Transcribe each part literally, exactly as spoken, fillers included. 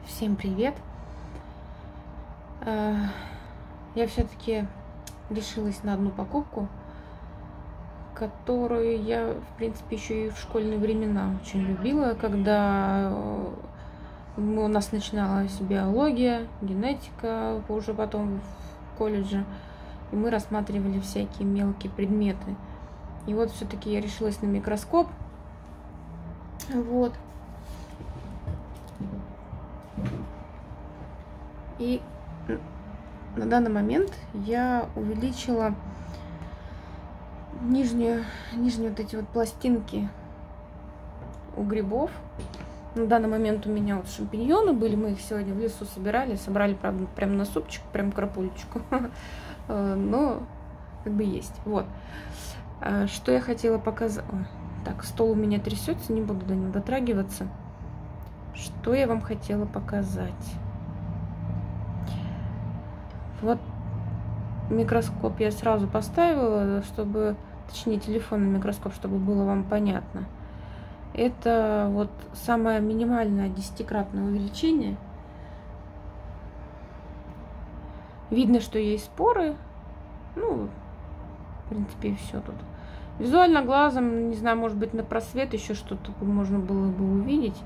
Всем привет! Я все-таки решилась на одну покупку, которую я, в принципе, еще и в школьные времена очень любила, когда у нас начиналась биология, генетика, уже потом в колледже, и мы рассматривали всякие мелкие предметы. И вот все-таки я решилась на микроскоп. Вот. И на данный момент я увеличила нижнюю, нижние вот эти вот пластинки у грибов. На данный момент у меня вот шампиньоны были, мы их сегодня в лесу собирали, собрали, правда, прямо на супчик, прям крапулечку, но как бы есть. Вот. Что я хотела показать. Так, стол у меня трясется, не буду до него дотрагиваться. Что я вам хотела показать? Вот микроскоп я сразу поставила, чтобы, точнее, телефонный микроскоп, чтобы было вам понятно. Это вот самое минимальное десятикратное увеличение. Видно, что есть споры. Ну, в принципе, и все тут. Визуально глазом, не знаю, может быть, на просвет еще что-то можно было бы увидеть.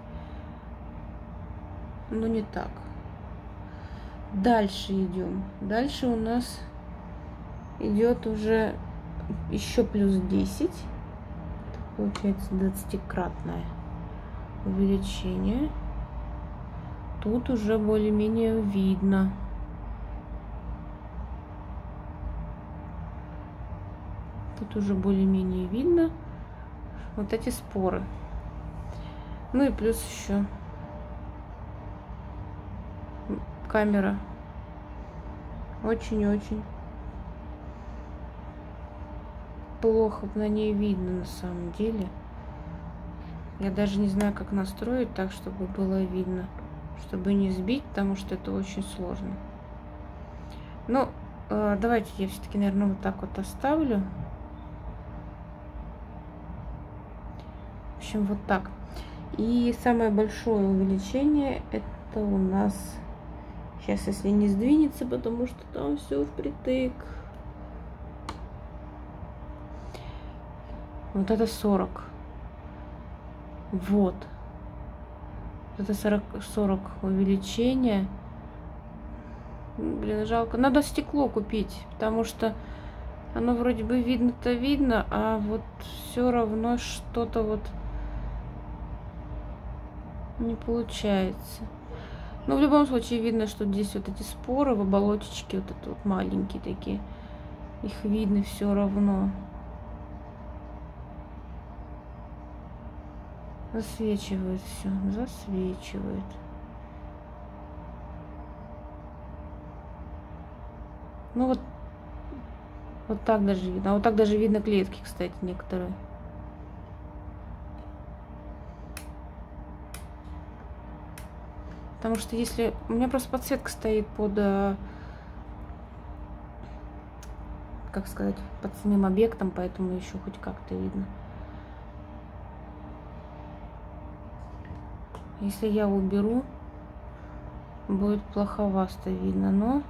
Но не так. Дальше идем. Дальше у нас идет уже еще плюс десять. Это получается двадцатикратное увеличение. Тут уже более-менее видно. Тут уже более-менее видно вот эти споры. Ну и плюс еще камера. Очень-очень плохо на ней видно на самом деле. Я даже не знаю, как настроить так, чтобы было видно, чтобы не сбить, потому что это очень сложно. Ну, давайте я все-таки, наверное, вот так вот оставлю. В общем, вот так. И самое большое увеличение это у нас... Сейчас, если не сдвинется, потому что там все впритык. Вот это сорок. Вот. Это сорок, сорок увеличение. Блин, жалко. Надо стекло купить, потому что оно вроде бы видно-то видно, а вот все равно что-то вот не получается. Но в любом случае видно, что здесь вот эти споры в оболочечке, вот это вот маленькие такие, их видно все равно. Засвечивает все, засвечивает. Ну вот, вот так даже видно. А вот так даже видно клетки, кстати, некоторые. Потому что если... У меня просто подсветка стоит под... Как сказать? Под самим объектом, поэтому еще хоть как-то видно. Если я уберу, будет плоховасто видно, но...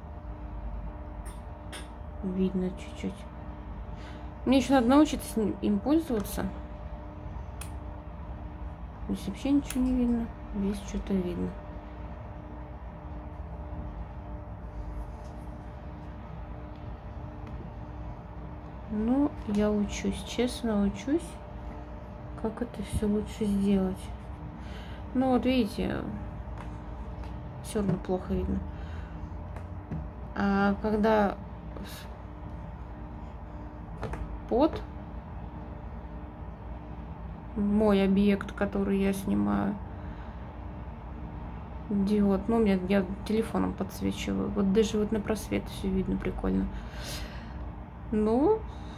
Видно чуть-чуть. Мне еще надо научиться им пользоваться. Здесь вообще ничего не видно. Здесь что-то видно. Ну, я учусь, честно учусь, как это все лучше сделать. Ну, вот видите, все равно плохо видно. А когда под мой объект, который я снимаю, диод, ну, у меня я телефоном подсвечиваю, вот даже вот на просвет все видно прикольно. Ну,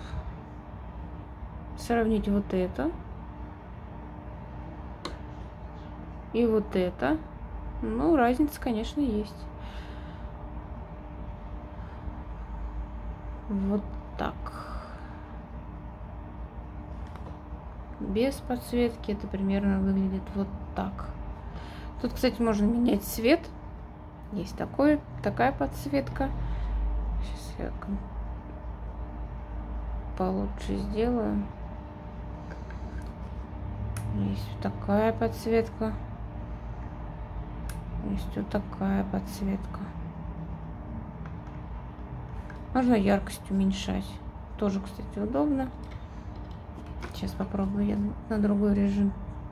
сравните вот это и вот это. Ну, разница, конечно, есть. Вот так. Без подсветки это примерно выглядит вот так. Тут, кстати, можно менять цвет. Есть такой, такая подсветка. Сейчас я получше сделаю. Есть вот такая подсветка. Есть вот такая подсветка. Можно яркость уменьшать. Тоже, кстати, удобно. Сейчас попробую я на другой режим.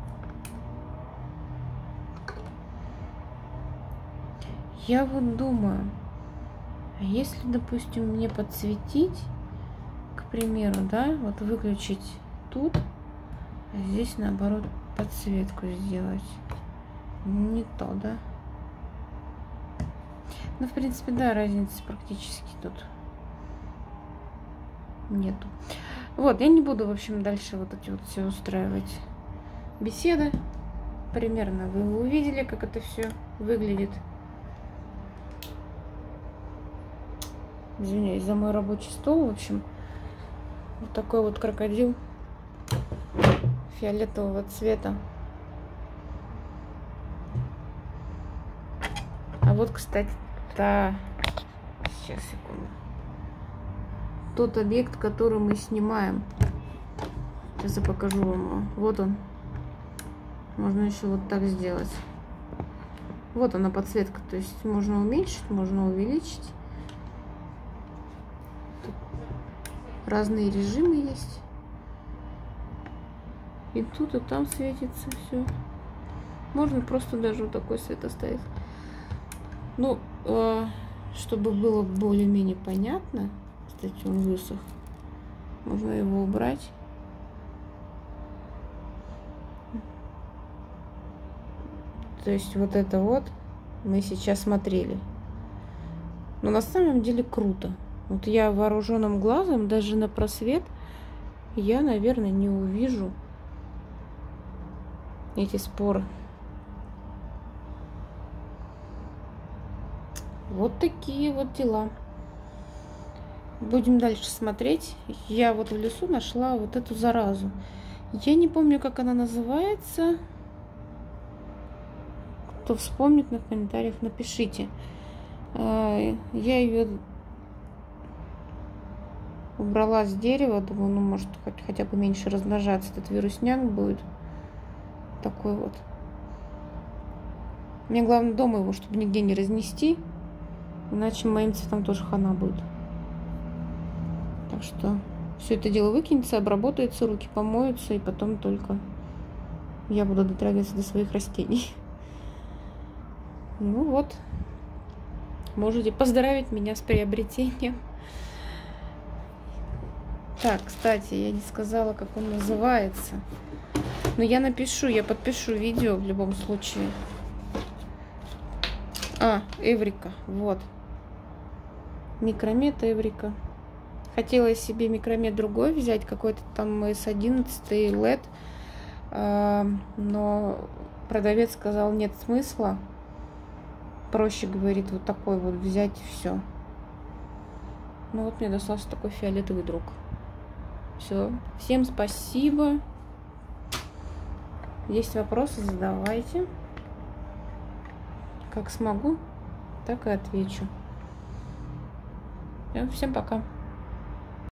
Я вот думаю, а если, допустим, мне подсветить, к примеру, да, вот выключить тут, а здесь, наоборот, подсветку сделать. Не то, да? Ну, в принципе, да, разницы практически тут нету. Вот, я не буду, в общем, дальше вот эти вот все устраивать беседы. Примерно вы увидели, как это все выглядит. Извиняюсь за мой рабочий стол. В общем, вот такой вот крокодил фиолетового цвета. А вот, кстати, та... Сейчас, секунду. Тот объект, который мы снимаем. Сейчас я покажу вам его. Вот он. Можно еще вот так сделать. Вот она подсветка. То есть можно уменьшить, можно увеличить. Тут разные режимы есть. И тут, и там светится все. Можно просто даже вот такой свет оставить. Ну, э, чтобы было более-менее понятно. Кстати, он высох. Можно его убрать. То есть вот это вот мы сейчас смотрели. Но на самом деле круто. Вот я вооруженным глазом даже на просвет я, наверное, не увижу эти споры. Вот такие вот дела. Будем дальше смотреть. Я вот в лесу нашла вот эту заразу. Я не помню, как она называется. Кто вспомнит, на комментариях напишите. Я ее убрала с дерева. Думаю, ну, может, хоть, хотя бы меньше размножаться. Этот вирусняк будет такой вот. Мне главное дома его, чтобы нигде не разнести. Иначе моим цветам тоже хана будет. Так что все это дело выкинется, обработается, руки помоются, и потом только я буду дотрагиваться до своих растений. Ну вот. Можете поздравить меня с приобретением. Так, кстати, я не сказала, как он называется. Но я напишу, я подпишу видео в любом случае. А, Эврика, вот. Микромет Эврика. Хотела себе микромет другой взять, какой-то там эс одиннадцать лед. Но продавец сказал, нет смысла. Проще, говорит, вот такой вот взять и все. Ну вот мне достался такой фиолетовый друг. Все. Всем спасибо. Есть вопросы, задавайте. Как смогу, так и отвечу. Всем пока.